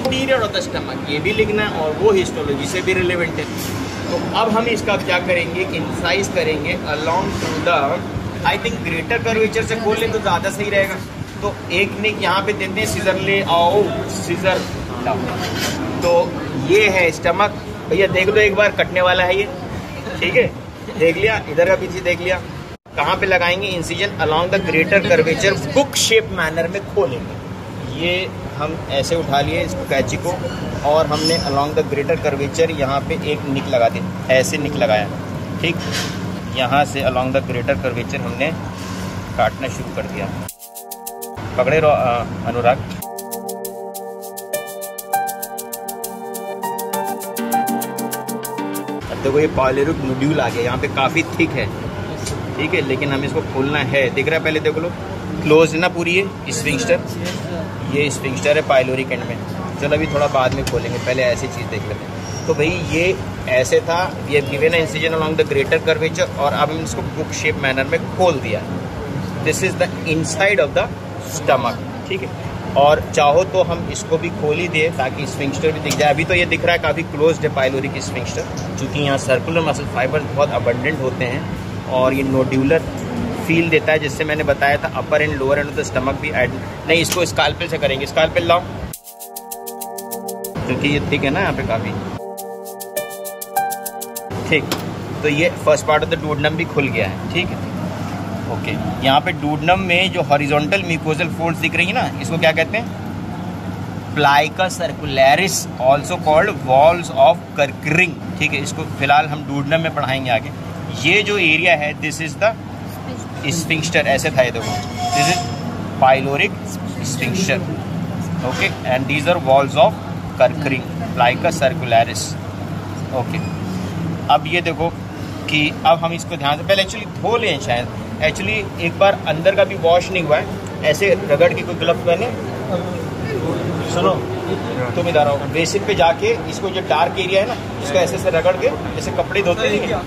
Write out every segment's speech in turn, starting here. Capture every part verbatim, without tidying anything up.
Interior of the stomach ये भी लिखना है और वो हिस्टोलॉजी से भी रिलेवेंट है। तो अब हम इसका क्या करेंगे, इंसाइज करेंगे along to the, I think greater curvature से खोल लें तो ज़्यादा सही रहेगा। तो एक निक यहाँ पे देते हैं, सीजर ले आओ, सीजर डाउन। तो ये है स्टमक, भैया देख लो एक बार, कटने वाला है ये, ठीक है, देख लिया, इधर का पीछे देख लिया। कहाँ पे लगाएंगे incision, along the greater curvature, book shape manner में खोलेंगे। ये हम ऐसे उठा लिए इस कैची को और हमने अलोंग द ग्रेटर कर्वेचर यहाँ पे एक निक लगा दी, ऐसे निक लगाया, ठीक। यहाँ से अलोंग द ग्रेटर कर्वेचर हमने काटना शुरू कर दिया। पकड़े रहो अनुराग। अब देखो ये पॉलीरूट नोड्यूल आ गया, यहाँ पे काफ़ी थिक है, ठीक है, लेकिन हमें इसको खोलना है। दिख रहा है, पहले देख लो, क्लोज है ना पूरी ये स्फिंक्टर, ये स्फिंक्टर है पाइलोरिक एंड में। चलो अभी थोड़ा बाद में खोलेंगे, पहले ऐसी चीज़ देख लेते हैं। तो भाई ये ऐसे था, ये गिवन है incision along the greater curvature और अब हम इसको बुक शेप मैनर में खोल दिया। This is the inside of the stomach, ठीक है। और चाहो तो हम इसको भी खोल ही दे ताकि स्फिंक्टर भी दिख जाए। अभी तो ये दिख रहा है काफ़ी क्लोज्ड है पाइलोरिक स्फिंक्टर, क्योंकि यहाँ सर्कुलर मसल फाइबर बहुत अबंडेंट होते हैं और ये नोड्यूलर फील देता है, जिससे मैंने बताया था upper end lower end of the stomach भी ऐड। नहीं, इसको स्काल्पेल से करेंगे, स्काल्पेल लाओ, क्योंकि ये थिक है ना यहाँ पे काफ़ी, ठीक। तो ये first part of the duodenum भी खुल गया है, ठीक है, ओके। यहाँ पे डूडनम में जो हॉरिजॉन्टल म्यूकोजल फोल्ड्स दिख रही है ना, इसको क्या कहते हैं, plica circularis, also called valves of kerckring, ठीक है। इसको फिलहाल हम डूडनम में पढ़ाएंगे आगे। ये जो एरिया है, दिस इज द स्फिंक्टर, ऐसे था ये देखो, this is pyloric sphincter, okay, and these are valves of kerckring, plica circularis, okay. अब ये देखो कि अब हम इसको ध्यान से, पहले एक्चुअली धो लें, शायद एक्चुअली एक बार अंदर का भी वॉश नहीं हुआ है, ऐसे रगड़ के कोई ग्लव पहने, सुनो तुम इधर आओ, बेसिन पे जाके इसको जो डार्क एरिया है ना, इसको ऐसे से रगड़ के, जैसे कपड़े धोते हैं,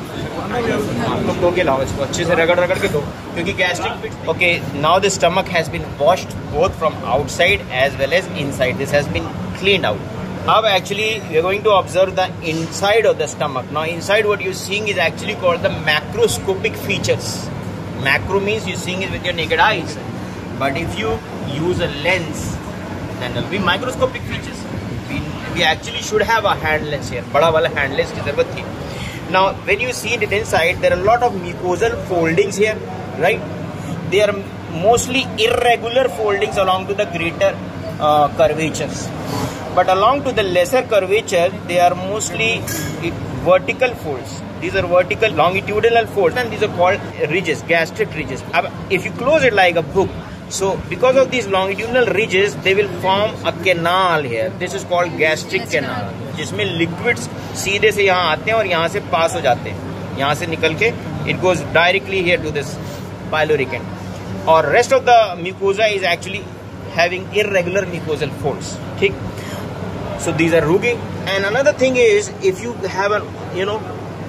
तुम धो के लाओ इसको अच्छे से, रगड़ रगड़ के दो, क्योंकि gastric. Okay, now the stomach has been washed both from outside as well as inside, this has been cleaned out. Now actually we are going to observe the inside of the stomach. Now inside what you're seeing is actually called the macroscopic features. Macro means you're seeing it with your naked eyes. But if you use a lens, then there will be microscopic features. We, we actually should have a hand lens here. बड़ा वाला hand lens की ज़रूरत थी. Now when you see it inside, there are a lot of mucosal foldings here, right? They are mostly irregular foldings along to the greater uh, curvatures. But along to the lesser curvature, they are mostly vertical folds. These are vertical longitudinal folds, and these are called ridges, gastric ridges. If you close it like a book, so because of these longitudinal ridges, they will form a canal here. This is called gastric canal, जिसमें liquids सीधे से यहाँ आते हैं और यहाँ से पास हो जाते हैं, यहाँ से निकल के it goes directly here to this pyloric end. और rest of the mucosa is actually having irregular mucosal folds, ठीक. So these are rugae. And another thing is, if you have a, you know,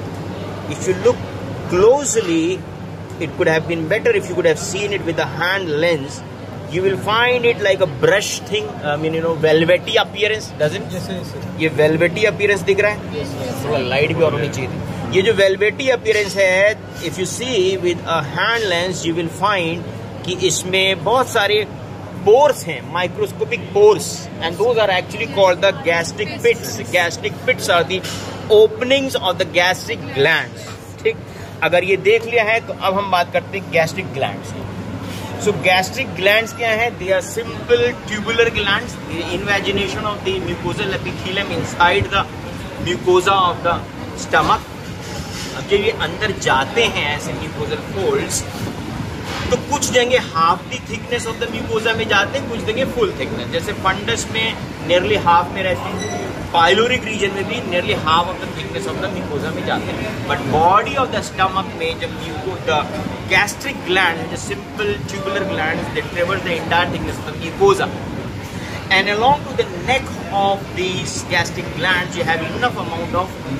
if you look closely, it could have been better if you could have seen it with a hand lens. You will find it like a brush thing. I mean, you know, velvety appearance, doesn't it? ये velvety appearance दिख रहा है? थोड़ा light भी और होनी चाहिए। ये जो velvety appearance है, if you see with a hand lens, you will find कि इसमें बहुत सारे pores हैं, microscopic pores, and those are actually called the gastric pits. Gastric pits are the openings of the gastric glands, ठीक। अगर ये देख लिया है तो अब हम बात करते हैं gastric glands। So gastric glands क्या है? They are simple tubular glands, the invagination of the mucosal epithelium inside the mucosa of the stomach. अब जब ये अंदर जाते हैं ऐसे mucosal folds, तो कुछ जगह half the thickness of the mucosa में जाते हैं, कुछ जगह फुल थिकनेस, जैसे फंडस में नियरली हाफ में रहते हैं, पाइलोरिक रीजन में भी nearly half of the thickness of the mucosa में जाते हैं। But body of the stomach में जब mucous the gastric gland, the simple tubular glands, they traverse the entire thickness of the mucosa, and along to the neck of these gastric glands you have enough amount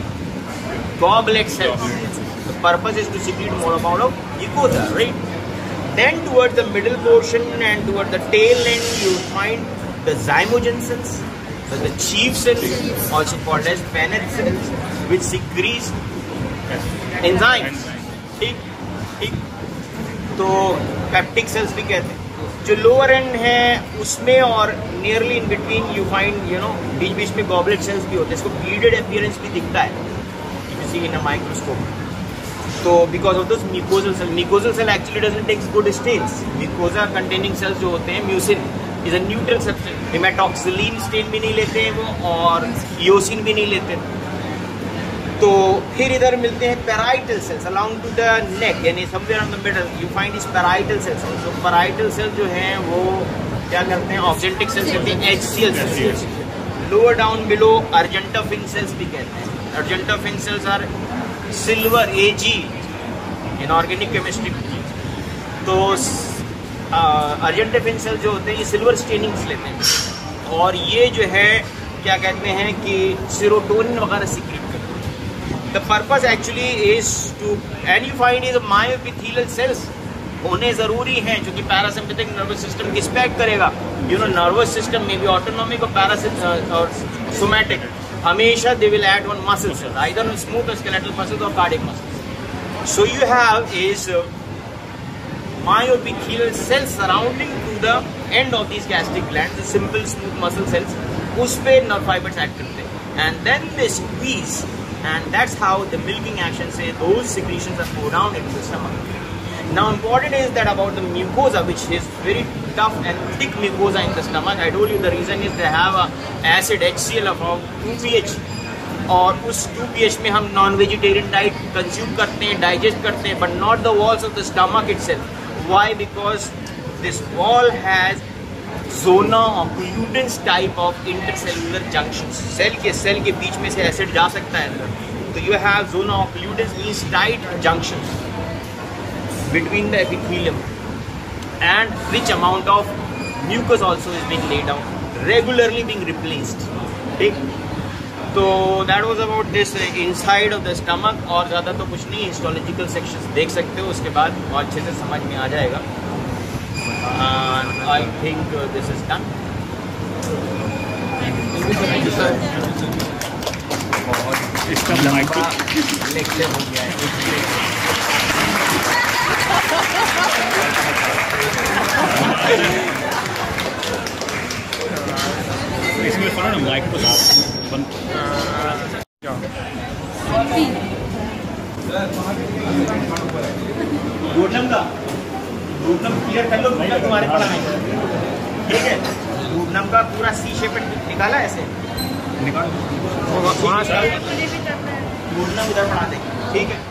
of goblet cells. The purpose is to secrete more amount of mucosa, right? Then towards the middle portion and towards the tail end, you find the zymogen cells. the chief cells, also called as Paneth cells, which secretes enzymes. ठीक ठीक तो peptic cells भी कहते हैं। जो lower and है उसमें और nearly in between you find you know बीच बीच में गॉबलेट सेल्स भी होते हैं। इसको बीडेड अपीयरेंस भी दिखता है if you see in a microscope. तो because of this mucosal cell, mucosal cell actually doesn't takes good stains. Mucosa containing cells जो होते हैं, mucin is a neutral substance, haematoxylin stain भी नहीं लेते हैं वो और ईओसिन भी नहीं लेते। तो फिर इधर मिलते हैं parietal cells along to the neck, यानी somewhere on the middle you find this parietal cells. तो पैराइटल सेल्स जो हैं वो क्या करते हैं, ऑक्जेंटिक सेल्स कहते हैं, HCL cells. Lower down below argentaffin cells भी कहते हैं। Argentaffin cells are silver AG inorganic chemistry. तो अर्जेंटाफिन सेल जो होते हैं ये सिल्वर स्टेनिंग्स लेते हैं और ये जो है क्या कहते हैं कि सेरोटोनिन वगैरह सीक्रेट करते हैं। The purpose actually is to and you find is myoepithelial cells होने ज़रूरी हैं, जो कि पैरासिम्पैथिक नर्वस सिस्टम की स्पेक्ट करेगा। यू नो नर्वस सिस्टम में भी ऑटोनॉमिक और पैरासिम और सोमैटिक हमेशा they will add one muscle cells, either smooth skeletal muscles और cardiac muscles. So you have is myoepithelial cells surrounding to the end of these gastric glands, the simple smooth muscle cells, उस पे nerve fibers act करते हैं and then they squeeze and that's how the milking action से those secretions are poured down into the stomach. Now important is that about the mucosa, which is very tough and thick mucosa in the stomach. I told you the reason is they have a acid HCl about two pH और उस to pH में हम non vegetarian diet consume करते हैं, digest करते हैं, but not the walls of the stomach itself. Why? Because this wall has zona occludens type of intercellular junctions. Cell के cell के बीच में से एसिड जा सकता है अंदर, तो you have zona occludens means tight junctions between the epithelium, and which amount of mucus also is being laid down, regularly being replaced. ठीक, तो that was about this inside of the stomach. और ज़्यादा तो कुछ नहीं, histological sections देख सकते हो, उसके बाद और अच्छे से समझ में आ जाएगा। I think this is done. Thank you sir. इसका लंबा लेक्चर हो गया है। इसमें फॉलो ना माइक को बंद डूडनम का डूडनम क्लियर कर लो, तुम्हारे पढ़ा है ठीक है। डूडनम का पूरा सी शेप निकाला ऐसे निकाल, डूडनम इधर पढ़ा देंगे ठीक है।